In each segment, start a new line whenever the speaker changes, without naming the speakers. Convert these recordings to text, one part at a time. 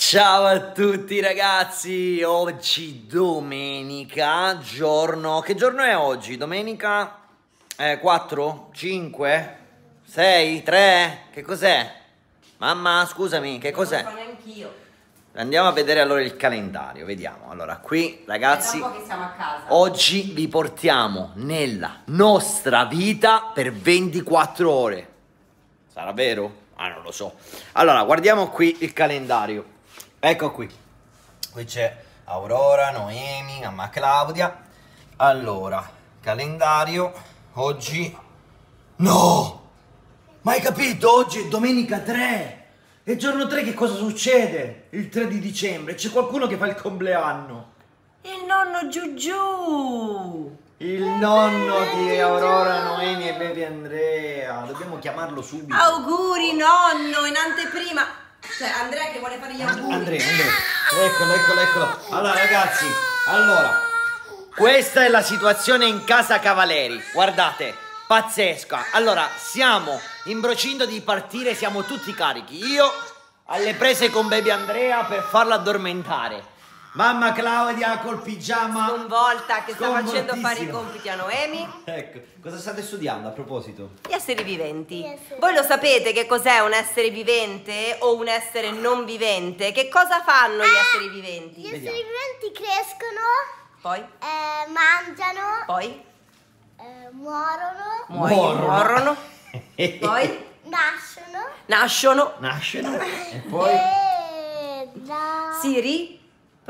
Ciao a tutti ragazzi, oggi domenica, giorno, che giorno è oggi? Domenica 4, 5, 6, 3, che cos'è? Mamma scusami, che cos'è?
Non lo so neanch'io.
Andiamo a vedere allora il calendario, vediamo. Allora qui ragazzi,
È da un po' che siamo a casa.
oggi vi portiamo nella nostra vita per 24 ore. Sarà vero? Ah, non lo so. Allora, guardiamo qui il calendario. Ecco qui. Qui c'è Aurora, Noemi, mamma Claudia. Allora, calendario. Oggi... No! Ma hai capito? Oggi è domenica 3. E giorno 3 che cosa succede? Il 3 di dicembre. C'è qualcuno che fa il compleanno.
Il nonno Giugiù.
Il nonno di Aurora, Noemi e baby Andrea. Dobbiamo chiamarlo subito.
Auguri nonno, in anteprima. Cioè Andrea che vuole fare gli auguri.
Andrea. Eccolo. Allora ragazzi, questa è la situazione in casa Cavaleri. Guardate, pazzesca. Allora, siamo in procinto di partire, siamo tutti carichi. Io alle prese con baby Andrea per farla addormentare. Mamma Claudia col pigiama
Sconvolta che sta facendo
sconvoltissima.
fare i compiti a Noemi.
Ecco, cosa state studiando a proposito?
Gli esseri viventi. Voi lo sapete che cos'è un essere vivente o un essere non vivente? Che cosa fanno gli esseri viventi?
Gli esseri viventi crescono,
Poi?
mangiano,
Poi?
muorono,
Muorono. Poi?
nascono
Nascono e poi
e
Si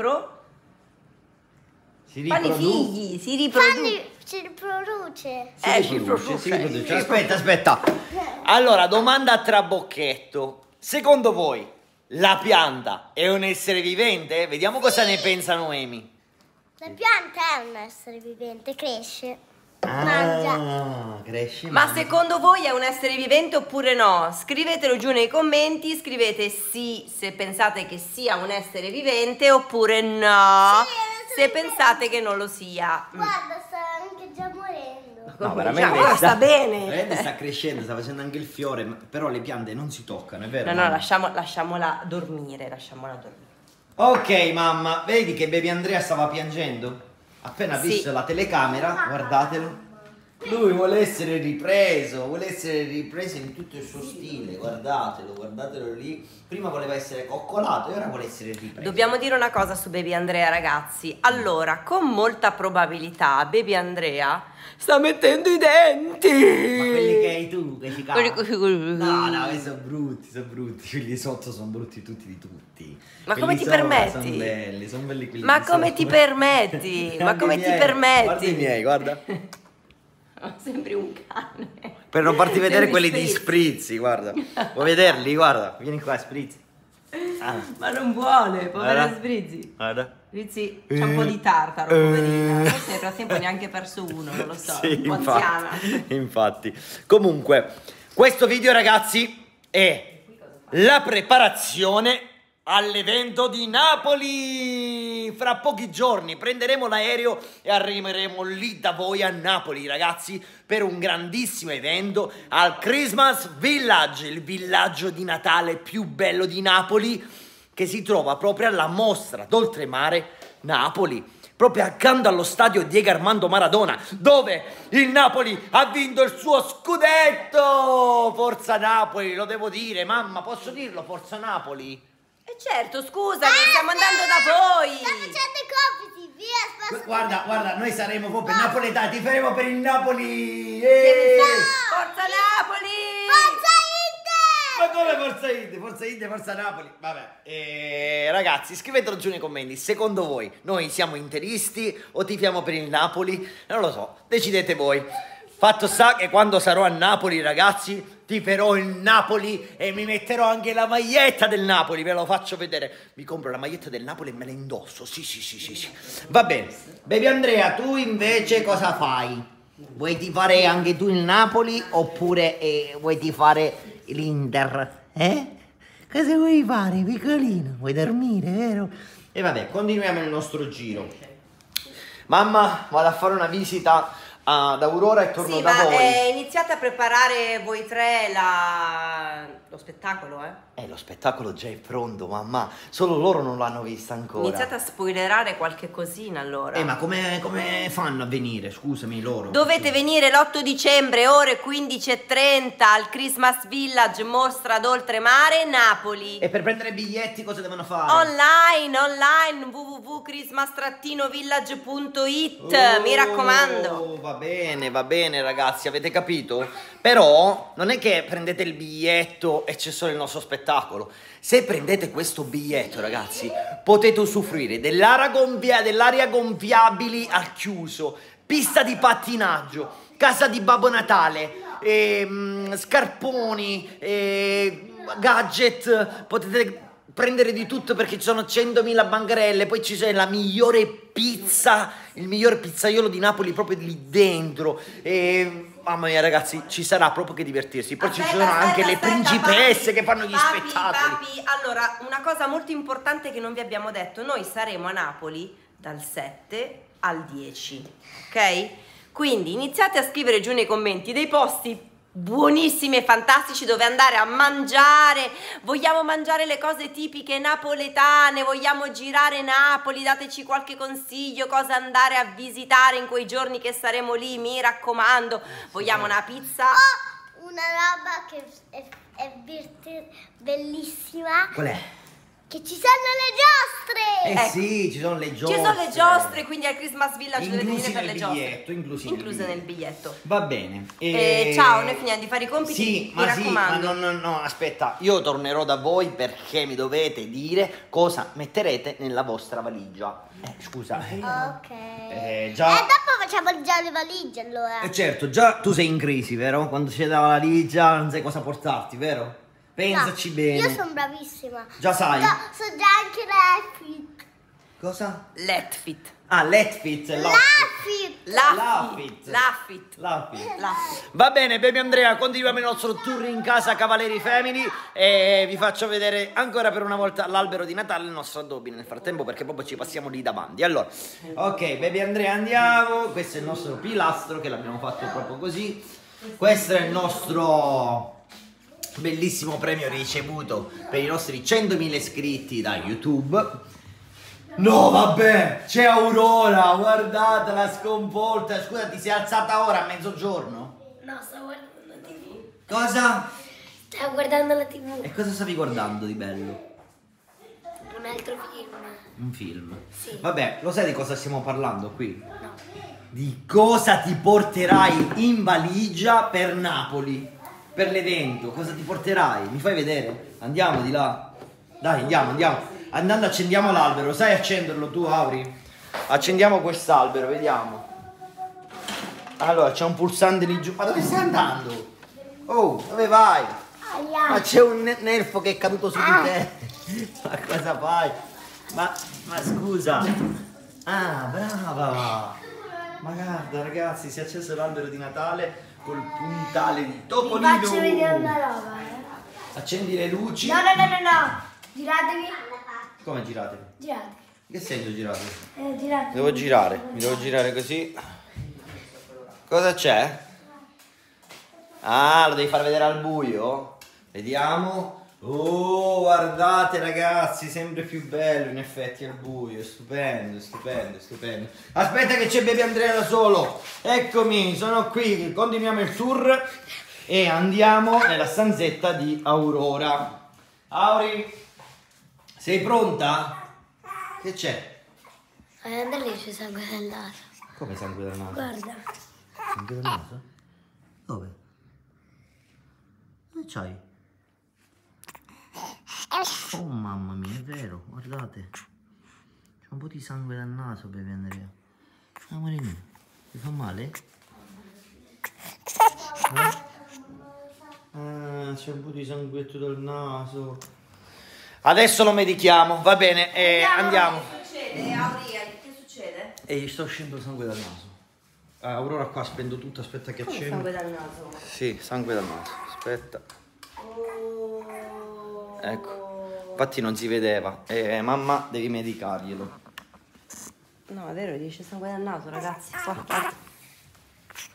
fanno i figli, si riproducono.
si riproduce.
si riproduce. Aspetta. Allora, domanda a trabocchetto. Secondo voi la pianta è un essere vivente? Vediamo cosa ne pensa Noemi.
La pianta è un essere vivente, cresce, mangia.
Cresce.
Ma secondo voi è un essere vivente oppure no? Scrivetelo giù nei commenti, scrivete sì se pensate che sia un essere vivente oppure no se pensate che non lo sia.
Guarda, sta anche già morendo.
No,
veramente sta bene.
Veramente sta crescendo, sta facendo anche il fiore, però le piante non si toccano, è vero?
No,
mamma?
lasciamola dormire,
Ok, mamma, vedi che baby Andrea stava piangendo? Appena
Sì.
visto la telecamera, guardatelo. Lui vuole essere ripreso in tutto il suo stile, guardatelo lì. Prima voleva essere coccolato e ora vuole essere ripreso.
Dobbiamo dire una cosa su Baby Andrea, ragazzi. Allora, con molta probabilità Baby Andrea sta mettendo i denti.
Ma quelli che hai tu, che si
Quelli
cavano.
così.
No, questi sono brutti, quelli sotto sono brutti tutti di tutti.
Ma
Quelli
come ti
sopra
permetti?
Sono belli quelli
Ma
di
come
sopra.
ti permetti? Ma
Anche
come
i
ti
miei,
permetti?
Guarda i miei, guarda.
Sembri un cane.
Per non farti vedere
Sembri
quelli di
Spritz.
sprizzi, guarda. Vuoi vederli? Guarda, vieni qua, sprizzi. Ah,
Ma non vuole, povera
Guarda.
Sprizzi.
guarda.
Sprizzi, c'ha un po' di tartaro, poverina. Forse nel frattempo ne ha anche perso uno, non lo so.
Sì,
un po' anziana.
infatti. Comunque, questo video ragazzi è la preparazione all'evento di Napoli. Fra pochi giorni prenderemo l'aereo e arriveremo lì da voi a Napoli ragazzi per un grandissimo evento al Christmas Village, il villaggio di Natale più bello di Napoli, che si trova proprio alla mostra d'oltremare Napoli, proprio accanto allo stadio Diego Armando Maradona, dove il Napoli ha vinto il suo scudetto. Forza Napoli, lo devo dire, mamma, posso dirlo, forza Napoli?
E certo, scusami, stiamo andando da voi.
Sta facendo i compiti, via, spazio.
Guarda, noi saremo proprio napoletani, ti faremo per il Napoli.
Forza Napoli!
Forza Inter!
Ma come Forza Inter, Forza Napoli? Vabbè, ragazzi, scrivetelo giù nei commenti. Secondo voi noi siamo interisti o tifiamo per il Napoli? Non lo so, decidete voi. Fatto sta che quando sarò a Napoli, ragazzi, tiferò il Napoli e mi metterò anche la maglietta del Napoli, ve lo faccio vedere. Mi compro la maglietta del Napoli e me la indosso. Sì. Va bene. Baby Andrea, tu invece cosa fai? Vuoi tifare anche tu il Napoli oppure vuoi tifare l'Inter? Cosa vuoi fare, piccolino? Vuoi dormire, vero? E vabbè, continuiamo il nostro giro. Mamma, vado a fare una visita ad Aurora e torno
sì,
da voi.
ma iniziate a preparare voi tre lo spettacolo,
Lo spettacolo già è pronto, mamma. Solo loro non l'hanno vista ancora.
Iniziate a spoilerare qualche cosina allora.
Ma come fanno a venire? Scusami loro.
Dovete venire l'8 dicembre, ore 15:30 al Christmas Village, Mostra d'Oltremare, Napoli.
E per prendere biglietti cosa devono fare?
Online, www.christmas-village.it, mi raccomando.
Va bene ragazzi, avete capito? Però non è che prendete il biglietto e c'è solo il nostro spettacolo. Se prendete questo biglietto, ragazzi, potete usufruire dell'area gonfiabili al chiuso, pista di pattinaggio, casa di Babbo Natale, scarponi, gadget, potete prendere di tutto perché ci sono 100.000 bancarelle, poi ci c'è la migliore pizza, il miglior pizzaiolo di Napoli proprio lì dentro. Mamma mia ragazzi, ci sarà proprio che divertirsi. Poi ci sono anche le principesse che fanno gli spettacoli.
Papi, allora, una cosa molto importante che non vi abbiamo detto, noi saremo a Napoli dal 7 al 10, ok? Quindi iniziate a scrivere giù nei commenti dei posti buonissimi e fantastici dove andare a mangiare. Vogliamo mangiare le cose tipiche napoletane, vogliamo girare Napoli, dateci qualche consiglio, cosa andare a visitare in quei giorni che saremo lì, mi raccomando. Vogliamo una pizza?
Una roba che è bellissima.
Qual è?
Che ci sono le giostre!
Ecco. Sì, ci sono le giostre.
Ci sono le giostre, quindi al Christmas Village dovete venire per le giostre.
Incluse
nel biglietto.
Va bene.
Ciao, noi finiamo di fare i compiti,
sì,
mi raccomando.
No, aspetta, io tornerò da voi perché mi dovete dire cosa metterete nella vostra valigia. Scusa.
Ok.
Già.
Dopo facciamo già le valigie allora.
Certo, già tu sei in crisi, vero? Quando c'è la valigia non sai cosa portarti, vero? Pensaci bene.
Io sono bravissima.
Già sai?
So già anche l'outfit.
Cosa?
L'outfit.
Ah, l'outfit.
L'outfit.
Va bene, baby Andrea, continuiamo il nostro tour in casa Cavalieri Family e vi faccio vedere ancora per una volta l'albero di Natale, il nostro addobbi nel frattempo perché proprio ci passiamo lì davanti. Allora, ok, baby Andrea, andiamo. Questo è il nostro pilastro che l'abbiamo fatto proprio così. Questo è il nostro bellissimo premio ricevuto per i nostri 100.000 iscritti da YouTube. No, vabbè, c'è Aurora, guardatela sconvolta. Scusa, ti sei alzata ora a mezzogiorno?
No, stavo guardando la TV.
Cosa?
Stavo guardando la TV.
E cosa stavi guardando di bello?
Un altro film.
Un film?
Sì.
Vabbè, lo sai di cosa stiamo parlando qui?
No.
Di cosa ti porterai in valigia per Napoli? Per l'evento, cosa ti porterai? Mi fai vedere? Andiamo di là. Dai, andiamo. Andando accendiamo l'albero, sai accenderlo tu, Auri? Accendiamo quest'albero, vediamo. Allora, c'è un pulsante lì giù. Ma dove stai andando? Oh, dove vai? Ma c'è un nerfo che è caduto su di te. Ma cosa fai? Ma scusa. Ah, brava. Ma guarda ragazzi, si è acceso l'albero di Natale col puntale di Topolino.
Vi faccio vedere una roba,
Accendi le luci.
No. Giratevi.
Come giratevi?
Girate.
Che senso girate?
Girate.
Devo girare, mi devo girare così. Cosa c'è? Ah, lo devi far vedere al buio? Vediamo. Oh, guardate ragazzi, sempre più bello in effetti al buio. Stupendo. Aspetta che c'è baby Andrea da solo. Eccomi, sono qui. Continuiamo il tour e andiamo nella stanzetta di Aurora. Auri, sei pronta? Che c'è?
Guarda lì c'è sangue dal naso.
Come sangue dal naso?
Guarda.
Sangue dal naso? Dove? Dove c'hai? Oh mamma mia, è vero, guardate. C'è un po' di sangue dal naso, baby Andrea. Amore mio, ti fa male? Ah, c'è un po' di sanguetto dal naso. Adesso lo medichiamo, va bene, andiamo.
Che succede, Auria? Che succede?
E gli sto uscendo sangue dal naso. Aurora qua spendo tutto, aspetta che accendo.
Sangue dal naso?
Sì, sangue dal naso, aspetta. Ecco, infatti non si vedeva. Mamma, devi medicarglielo.
No, è vero, dice sangue dal naso, ragazzi. Guarda.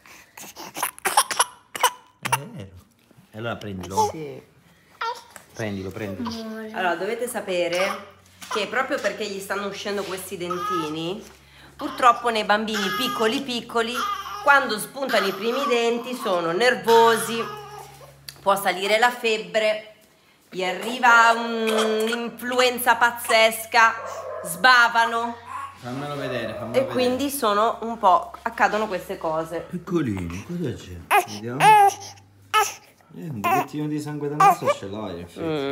allora prendilo.
Sì.
Prendilo.
Allora, dovete sapere che proprio perché gli stanno uscendo questi dentini, purtroppo nei bambini piccoli, quando spuntano i primi denti sono nervosi, può salire la febbre, gli arriva un'influenza pazzesca, sbavano.
Fammelo vedere,
E quindi sono un po', accadono queste cose.
Piccolini, cosa c'è? Vediamo. Un pochettino di sangue da naso ce l'hai.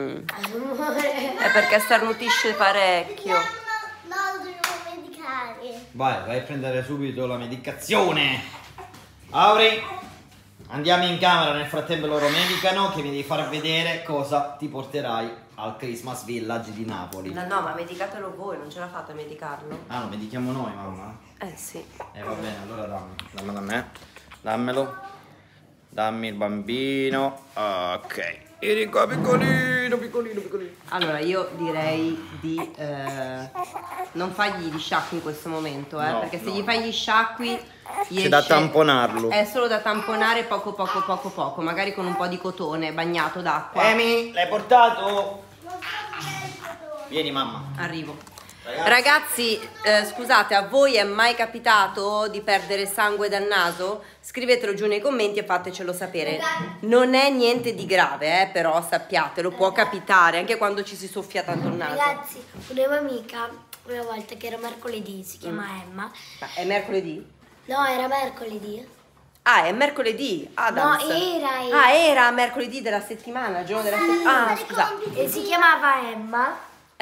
È perché starnutisce parecchio.
No, dobbiamo medicare.
Vai a prendere subito la medicazione. Auri, andiamo in camera, nel frattempo loro medicano, che mi devi far vedere cosa ti porterai al Christmas Village di Napoli.
No, ma medicatelo voi, non ce la fate a medicarlo?
Ah, lo medichiamo noi, mamma?
Sì.
Va bene, allora dammelo da me. Dammelo. Dammi il bambino. Ok. Eri qua piccolino.
Allora, io direi di non fargli gli sciacqui in questo momento,
No,
perché se
no.
gli fai gli sciacqui
C'è da tamponarlo.
È solo da tamponare poco, magari con un po' di cotone bagnato d'acqua.
Emi, l'hai portato? Vieni mamma.
Arrivo. Ragazzi, scusate, a voi è mai capitato di perdere sangue dal naso? Scrivetelo giù nei commenti e fatecelo sapere. Non è niente di grave, però sappiatelo, può capitare anche quando ci si soffia tanto il naso.
Ragazzi, una mia amica, una volta che era mercoledì, si chiama Emma.
Ma è mercoledì?
No, era mercoledì.
Ah, è mercoledì, Adams.
No, era.
Ah, era mercoledì della settimana, il giorno della settimana. Ah, scusa.
E si chiamava Emma.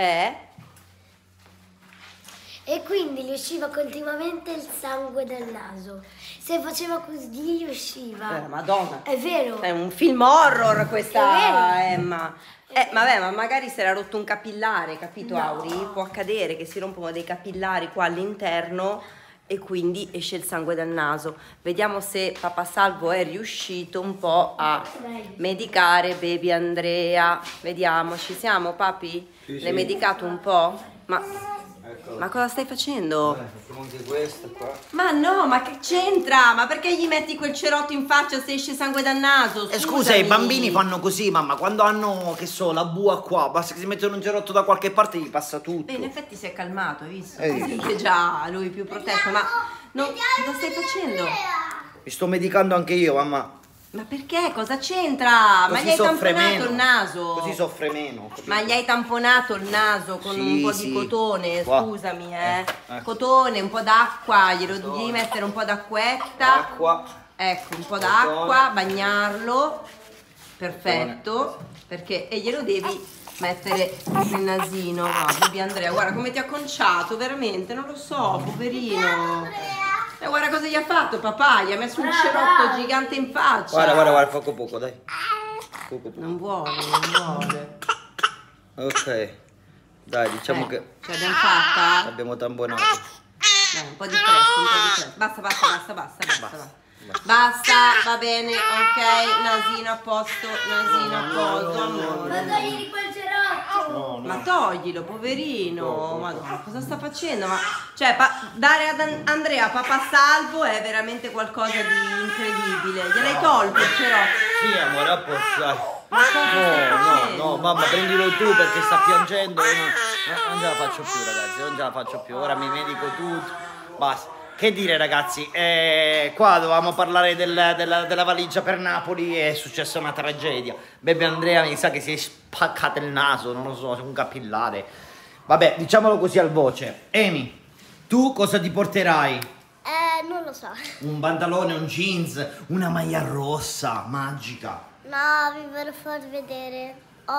E quindi gli usciva continuamente il sangue dal naso. Se faceva così gli usciva.
Madonna.
È vero.
È un film horror questa,
È vero.
Emma. Vabbè, ma magari si era rotto un capillare, capito,
No.
Auri? Può accadere che si rompono dei capillari qua all'interno e quindi esce il sangue dal naso. Vediamo se Papà Salvo è riuscito un po' a medicare baby Andrea. Vediamo, ci siamo, papi?
Sì.
L'hai medicato un po'?
Ecco.
Ma cosa stai facendo?
Facciamo anche questa qua.
Ma no, ma che c'entra? Ma perché gli metti quel cerotto in faccia se esce sangue dal naso?
Scusa, i
Scusami.
bambini fanno così, mamma, quando hanno, che so, la bua qua, basta che si mettono un cerotto da qualche parte e gli passa tutto.
Beh, in effetti si è calmato, hai visto?
Sì.
Si dice già lui più protetto, ma cosa stai facendo?
Mi sto medicando anche io, mamma.
Ma perché? Cosa c'entra? Ma
Così
gli hai
soffre
tamponato
meno.
il naso?
Così soffre meno. capito?
Ma gli hai tamponato il naso con
Sì,
un po'
sì.
di cotone,
Qua.
scusami,
Ecco.
Cotone, un po' d'acqua, glielo devi mettere un po' d'acquetta.
Acqua.
Ecco, un po'
Cotone.
d'acqua, bagnarlo. Perfetto. Perché e glielo devi mettere nel nasino. No, baby Andrea, guarda come ti ha conciato, veramente, non lo so, poverino. E guarda cosa gli ha fatto papà, gli ha messo un cerotto gigante in faccia.
Guarda, poco, dai. Poco.
Non vuole.
Ok. Dai, diciamo che
Ce l'abbiamo fatta?
abbiamo tamponato.
Un po' di fresco, Basta. Basta, va bene, ok, nasino a posto, amore.
Togli quel cerotto.
No,
Ma toglilo, poverino. Madonna, cosa sta facendo? Ma cioè, dare ad Andrea Papà Salvo è veramente qualcosa di incredibile. Gliel'hai tolto il cerotto?
Sì, amore, a posto, dai.
Ma cosa stai facendo?
No, mamma, prendilo tu perché sta piangendo. Non ce la faccio più, ragazzi, non ce la faccio più. Ora mi medico tutto. Basta. Che dire, ragazzi, qua dovevamo parlare della valigia per Napoli e è successa una tragedia. Baby Andrea mi sa che si è spaccato il naso, non lo so, un capillare. Vabbè, diciamolo così al voce. Emi, tu cosa ti porterai?
Non lo so.
Un pantalone, un jeans, una maglia rossa, magica.
No, vi vorrei far vedere.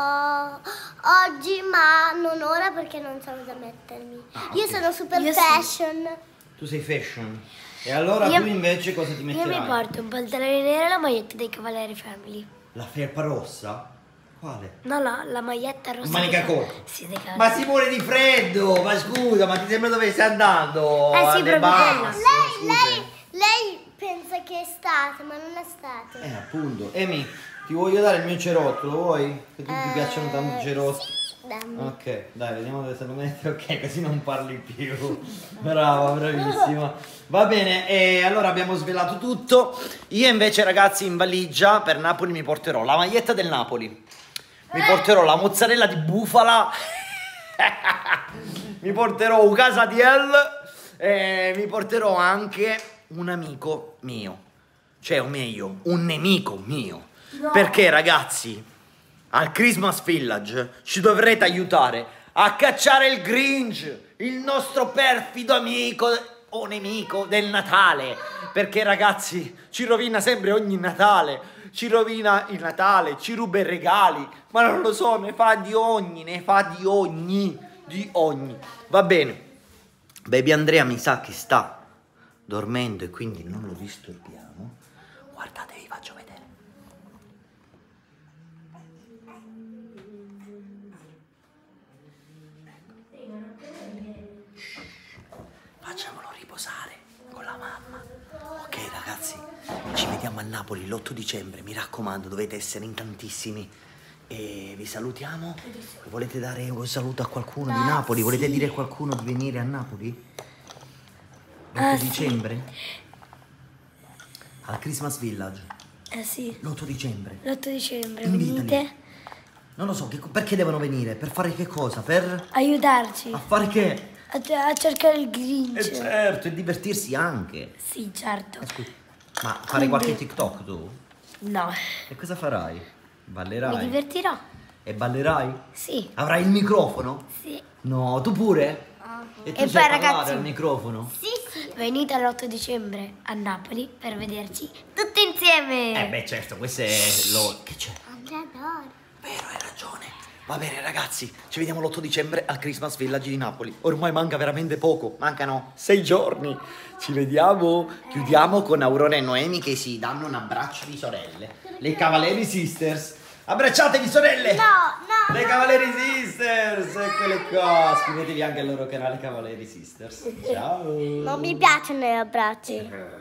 Oggi, ma non ora perché non so cosa mettermi. Io sono super
Io sì.
fashion.
Tu sei fashion. E allora
Io-
tu invece cosa ti
Io
metterai?
mi porto un pantalone nero e la maglietta dei Cavalieri Family.
La felpa rossa? Quale?
No, la maglietta rossa.
Manica
dei-
corta.
Sì, dei Cavalieri.
Ma si muore di freddo, ma scusa, ma ti sembra dove stai andando?
Sì,
Alle
proprio
Bahamas,
quella.
scusa.
Lei pensa che è estate, ma non è estate.
Appunto. Emi, ti voglio dare il mio cerotto, lo vuoi? Che tu ti piacciono tanto i cerotti.
Dammi.
Ok, dai, vediamo dove se lo metti. Ok, così non parli più. Brava, bravissima. Va bene, e allora abbiamo svelato tutto. Io invece, ragazzi, in valigia per Napoli mi porterò la maglietta del Napoli. Mi porterò la mozzarella di bufala. Mi porterò un casatiel. E mi porterò anche un amico mio. Cioè, o meglio, un nemico mio.
No.
Perché, ragazzi, al Christmas Village ci dovrete aiutare a cacciare il Grinch, il nostro perfido amico o nemico del Natale. Perché, ragazzi, ci rovina sempre ogni Natale. Ci rovina il Natale, ci ruba i regali. Ma non lo so, ne fa di ogni, di ogni. Va bene. Baby Andrea mi sa che sta dormendo e quindi non lo disturbiamo. Guardate, vi faccio vedere. Facciamolo riposare con la mamma. Ok ragazzi, ci vediamo a Napoli l'8 dicembre, mi raccomando, dovete essere in tantissimi. E vi salutiamo. Volete dare un saluto a qualcuno di Napoli? Volete dire a qualcuno di venire a Napoli? L'8 dicembre? Al Christmas Village.
Sì.
L'8 dicembre.
L'8 dicembre,
Invitali.
venite
Non lo so, perché devono venire? Per fare che cosa? Per...
aiutarci
A fare che?
a cercare il Grinch.
Certo, e divertirsi anche.
Sì, certo.
Ma fare qualche TikTok tu?
No,
E cosa farai? Ballerai?
mi divertirò.
E ballerai?
Sì,
Avrai il microfono?
sì.
No, tu pure? E tu
E
sai
poi,
parlare
ragazzi-
al microfono?
Sì, sì.
Venite all'8 dicembre a Napoli per vederci tutti insieme.
Beh certo, questo è lo... Che c'è?
Andrea adoro.
Vero, hai ragione. Va bene ragazzi, ci vediamo l'8 dicembre al Christmas Village di Napoli. Ormai manca veramente poco, mancano 6 giorni. Ci vediamo. Chiudiamo con Aurora e Noemi che si danno un abbraccio di sorelle. Le Cavalieri Sisters. Abbracciatevi sorelle!
No, no.
Le Cavalieri Sisters, eccole qua. Iscrivetevi anche al loro canale Cavalieri Sisters. Ciao.
Non mi piacciono gli abbracci.